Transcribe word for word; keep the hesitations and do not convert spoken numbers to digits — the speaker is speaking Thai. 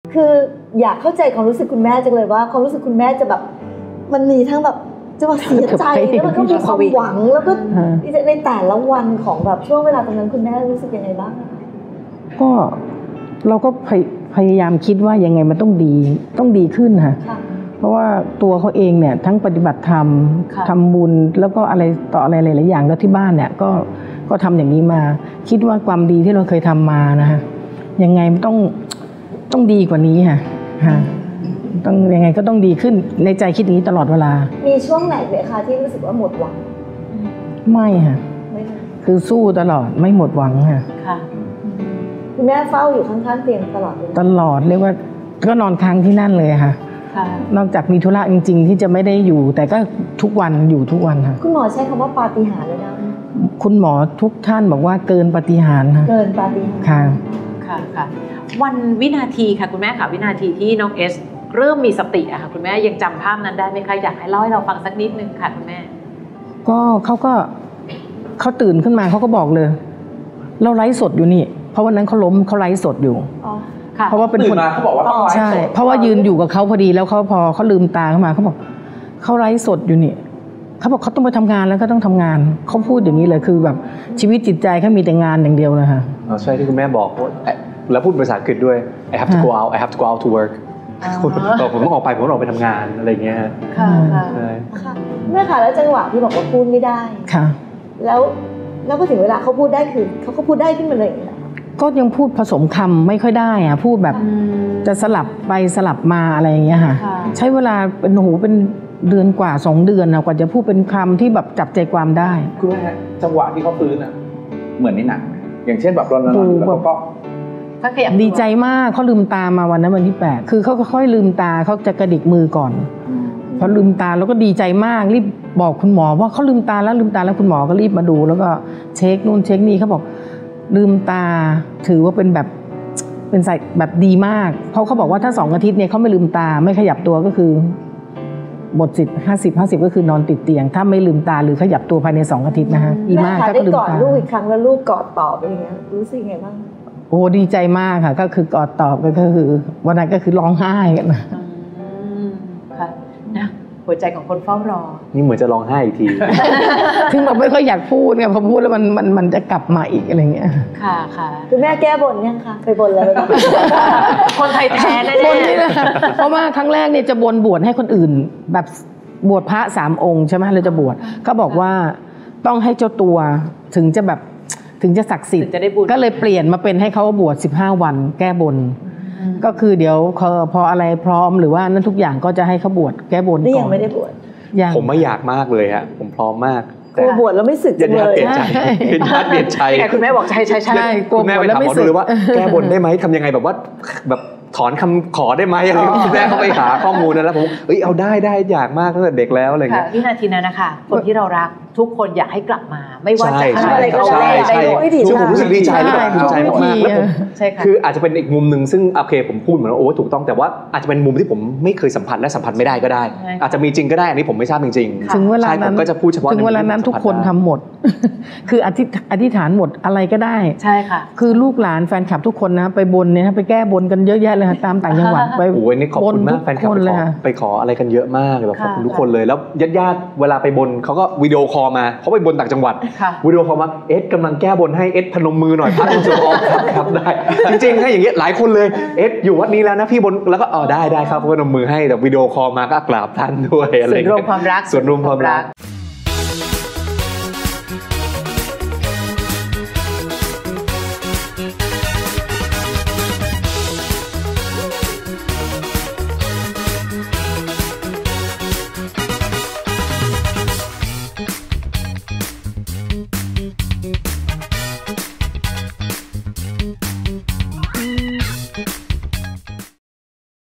คืออยากเข้าใจความรู้สึกคุณแม่จังเลยว่าความรู้สึกคุณแม่จะแบบมันมีทั้งแบบจะว่าเสียใจแล้วมันก็มีความหวังแล้วก็ในแต่ละวันของแบบช่วงเวลาตรงนั้นคุณแม่รู้สึกยังไงบ้างก็เราก็พยายามคิดว่ายังไงมันต้องดีต้องดีขึ้นค่ะเพราะว่าตัวเขาเองเนี่ยทั้งปฏิบัติธรรมทำบุญแล้วก็อะไรต่ออะไรหลายๆอย่างแล้วที่บ้านเนี่ยก็ก็ทำอย่างนี้มาคิดว่าความดีที่เราเคยทำมานะคะยังไงมันต้องต้องดีกว่านี้ค่ะต้องยังไงก็ต้องดีขึ้นในใจคิดอย่างนี้ตลอดเวลามีช่วงไหนไหมคะที่รู้สึกว่าหมดหวังไม่ค่ะคือสู้ตลอดไม่หมดหวังค่ะค่ะคุณแม่เฝ้าอยู่ข้างๆเตียงตลอดตลอดเรียกว่าก็นอนค้างที่นั่นเลยค่ะนอกจากมีธุระจริงๆที่จะไม่ได้อยู่แต่ก็ทุกวันอยู่ทุกวันค่ะคุณหมอใช้คำว่าปาฏิหาริย์เลยนะคุณหมอทุกท่านบอกว่าเกินปาฏิหาริย์ค่ะเกินปาฏิหาริย์ค่ะค่ะค่ะวันวินาทีค่ะคุณแม่ค่ะวินาทีที่น้องเอสเริ่มมีสติอะค่ะคุณแม่ยังจำภาพนั้นได้ไหมคะอยากให้เล่าให้เราฟังสักนิดนึงค่ะคุณแม่ก็เขาก็เขาตื่นขึ้นมาเขาก็บอกเลยเราไลฟ์สดอยู่นี่เพราะวันนั้นเขาล้มเขาไลฟ์สดอยู่เพราะว่าเป็นคนเขาบอกว่าต้องไลฟ์สดใช่เพราะว่ายืนอยู่กับเขาพอดีแล้วเขาพอเขาลืมตาขึ้นมาเขาบอกเขาไลฟ์สดอยู่นี่เขาบอกเขาต้องไปทำงานแล้วก็ต้องทำงานเขาพูดอย่างนี้เลยคือแบบชีวิตจิตใจเขามีแต่งานอย่างเดียวเลยค่ะใช่ที่คุณแม่บอกแล้วพูดภาษาอังกฤษด้วย I have to go out I have to go out to work ผมต้องออกไปผมต้องออกไปทำงานอะไรอย่างเงี้ยค่ะค่ะเมื่อค่ะแล้วจังหวะที่บอกว่าพูดไม่ได้ค่ะแล้วแล้วพอถึงเวลาเขาพูดได้คือเขาก็พูดได้ขึ้นมาเลยก็ยังพูดผสมคำไม่ค่อยได้อะพูดแบบจะสลับไปสลับมาอะไรอย่างเงี้ยค่ะใช้เวลาเป็นโหเป็นเดือนกว่าสองเดือนนะกว่าจะพูดเป็นคำที่แบบจับใจความได้คุณแม่จังหวะที่เขาฟื้นอะเหมือนในหนังอย่างเช่นแบบตอนนั้นแล้วก็ดีใจมากเขาลืมตามาวันนั้นวันที่แปดคือเขาค่อยๆลืมตาเขาจะกระดิกมือก่อนพอลืมตาแล้วก็ดีใจมากรีบบอกคุณหมอว่าเขาลืมตาแล้วลืมตาแล้วคุณหมอก็รีบมาดูแล้วก็เช็คนู่นเช็คนี่เขาบอกลืมตาถือว่าเป็นแบบเป็นใส่แบบดีมากเพราะเขาบอกว่าถ้าสองอาทิตย์เนี่ยเขาไม่ลืมตาไม่ขยับตัวก็คือหมดสิทธิ์ห้าสิบห้าสิบก็คือนอนติดเตียงถ้าไม่ลืมตาหรือขยับตัวภายในสองอาทิตย์นะคะดีมากถ้าลืมตาได้กอดลูกอีกครั้งแล้วลูกกอดตอบอะไรเงี้ยรู้สึกไงบ้างโอ้ดีใจมากค่ะก็คือกอดตอบก็คือวันนั้นก็คือร้องไห้กันนะค่ะนะหัวใจของคนเฝ้ารอนี่เหมือนจะร้องไห้อีกทีถึงแบบไม่ค่อยอยากพูดไงพอพูดแล้วมันมันมันจะกลับมาอีกอะไรเงี้ยค่ะค่ะคุณแม่แก้บนยังคะไปบนแล้วคนไทยแท้แน่บนนี่แหละเพราะว่าครั้งแรกเนี่ยจะบนบวชให้คนอื่นแบบบวชพระสามองค์ใช่ไหมเราจะบวชเขาบอกว่าต้องให้เจ้าตัวถึงจะแบบถึงจะศักดิ์สิทธิ์ก็เลยเปลี่ยนมาเป็นให้เขาบวชสิบห้าวันแก้บนก็คือเดี๋ยวพออะไรพร้อมหรือว่านั่นทุกอย่างก็จะให้เขาบวชแก้บนก่อนนี่ยังไม่ได้บวชผมไม่อยากมากเลยฮะผมพร้อมมากแต่บวชแล้วไม่สึกจังเลยเปลี่ยนใจเปลี่ยนใจเปลี่ยนใจคุณแม่บอกใช่ใช่ใช่คุณแม่ไปถามหมอดูเลยว่าแก้บนได้ไหมทำยังไงแบบว่าแบบถอนคำขอได้ไหมอะไรคุณแม่เขาไปหาข้อมูลนั้นแล้วผมเอ้ยเอาได้ได้อยากมากตั้งแต่เด็กแล้วอะไรเงี้ยวินาทีนั้นนะคะคนที่เรารักทุกคนอยากให้กลับมาไม่ว่าจะทำอะไรก็ได้ได้ซึ่งผมรู้สึกดีใจและแบบภูมิใจมากๆแล้วผมคืออาจจะเป็นอีกมุมหนึ่งซึ่งโอเคผมพูดเหมือนโอ้ถูกต้องแต่ว่าอาจจะเป็นมุมที่ผมไม่เคยสัมผัสและสัมผัสไม่ได้ก็ได้อาจจะมีจริงก็ได้อันนี้ผมไม่ทราบจริงๆถึงเวลานั้นก็จะพูดเฉพาะถึงเวลานั้นทุกคนทำหมดคืออธิษฐานหมดอะไรก็ได้ใช่ค่ะคือลูกหลานแฟนคลับทุกคนนะไปบนเนี่ยไปแก้บนกันเยอะแยะเลยตามต่างจังหวัดไปโอ้ยนี่ขอบคุณมากแฟนคลับไปขออะไรกันเยอะมากแบบขอบคุณทุกคนเลยแล้วญาติๆเวลาไปบนเขาก็วิดีโอคอลมาเขาไปบนต่างจังหวัดวิดีโอคอลมาเอสกำลังแก้บนให้เอสพนมมือหน่อยพระองค์ทรงออกครับครับได้จริงๆให้อย่างเงี้ยหลายคนเลยเอสอยู่วัดนี้แล้วนะพี่บนแล้วก็อ๋อได้ได้ครับพนมมือให้แต่วิดีโอคอลมาก็กราบท่านด้วยอะไรส่วนรวมความรักส่วนรวมความรัก